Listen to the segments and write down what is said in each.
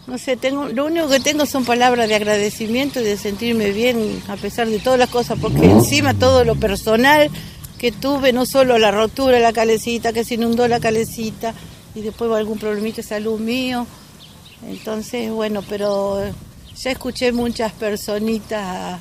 No sé, lo único que tengo son palabras de agradecimiento y de sentirme bien a pesar de todas las cosas, porque encima todo lo personal que tuve, no solo la rotura de la calecita, que se inundó la calecita, y después algún problemita de salud mío. Entonces, bueno, pero ya escuché muchas personitas,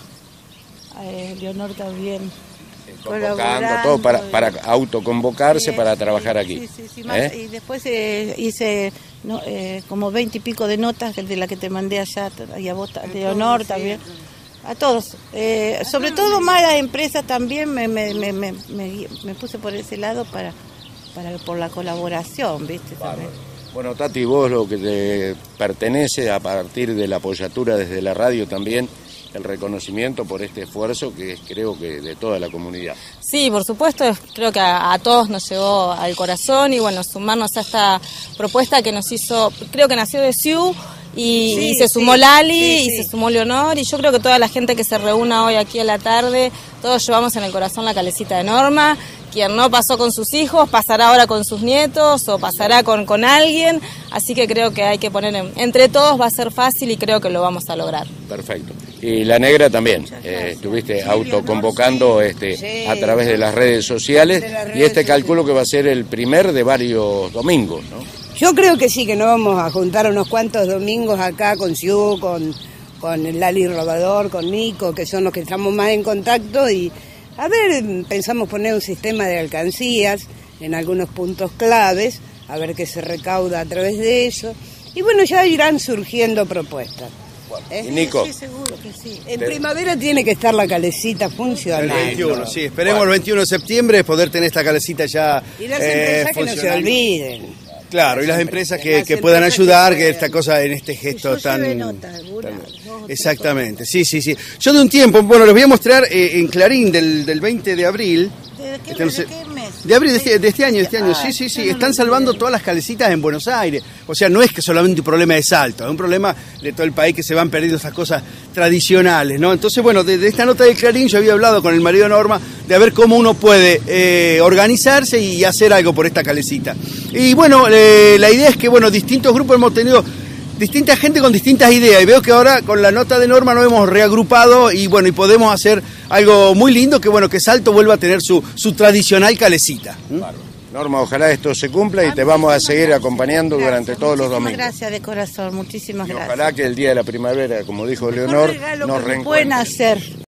a Leonor también, convocando todo para autoconvocarse, sí, para trabajar aquí. Sí, y después hice como 20 y pico de notas de la que te mandé allá, y a vos, Leonor también. A todos, sobre todo más a las empresas también me puse por ese lado por la colaboración, ¿viste? También. Bueno, Tati, vos lo que te pertenece a partir de la apoyatura desde la radio también, el reconocimiento por este esfuerzo que es, creo que de toda la comunidad. Sí, por supuesto, creo que a todos nos llegó al corazón y bueno, sumarnos a esta propuesta que nos hizo, creo que nació de Siu. Y se sumó Lali y se sumó Leonor, y yo creo que toda la gente que se reúna hoy aquí a la tarde, todos llevamos en el corazón la calecita de Norma. Quien no pasó con sus hijos, pasará ahora con sus nietos o pasará con alguien, así que creo que hay que poner entre todos, va a ser fácil y creo que lo vamos a lograr. Perfecto. Y la negra también, estuviste autoconvocando a través de las redes sociales y calculo que va a ser el primer de varios domingos, ¿no? Yo creo que sí, que nos vamos a juntar unos cuantos domingos acá con Siu, con el Lali Robador, con Nico, que son los que estamos más en contacto, y a ver, pensamos poner un sistema de alcancías en algunos puntos claves, a ver qué se recauda a través de eso, y bueno, ya irán surgiendo propuestas. ¿Y Nico? Sí, seguro que sí. En primavera tiene que estar la calecita funcionando. El 21, sí, esperemos el 21 de septiembre poder tener esta calecita ya y las empresas que no se olviden. Claro, y las empresas que puedan ayudar, que esta cosa, en este gesto tan... Exactamente, sí. Yo de un tiempo, bueno, les voy a mostrar en Clarín del 20 de abril. ¿De qué mes? De abril de este año, sí. Están salvando todas las calecitas en Buenos Aires. O sea, no es que solamente un problema de Salto, es un problema de todo el país que se van perdiendo esas cosas tradicionales, ¿no? Entonces, bueno, de esta nota de Clarín yo había hablado con el marido de Norma de a ver cómo uno puede organizarse y hacer algo por esta calecita. Y bueno, la idea es que, bueno, distintos grupos hemos tenido distinta gente con distintas ideas, y veo que ahora con la nota de Norma nos hemos reagrupado y bueno, y podemos hacer algo muy lindo, que bueno, que Salto vuelva a tener su tradicional calecita. Norma, ojalá esto se cumpla y te vamos a seguir acompañando durante todos los domingos. Gracias de corazón, muchísimas gracias. Ojalá que el día de la primavera, como dijo Leonor, nos reencuentre. Pueden hacer.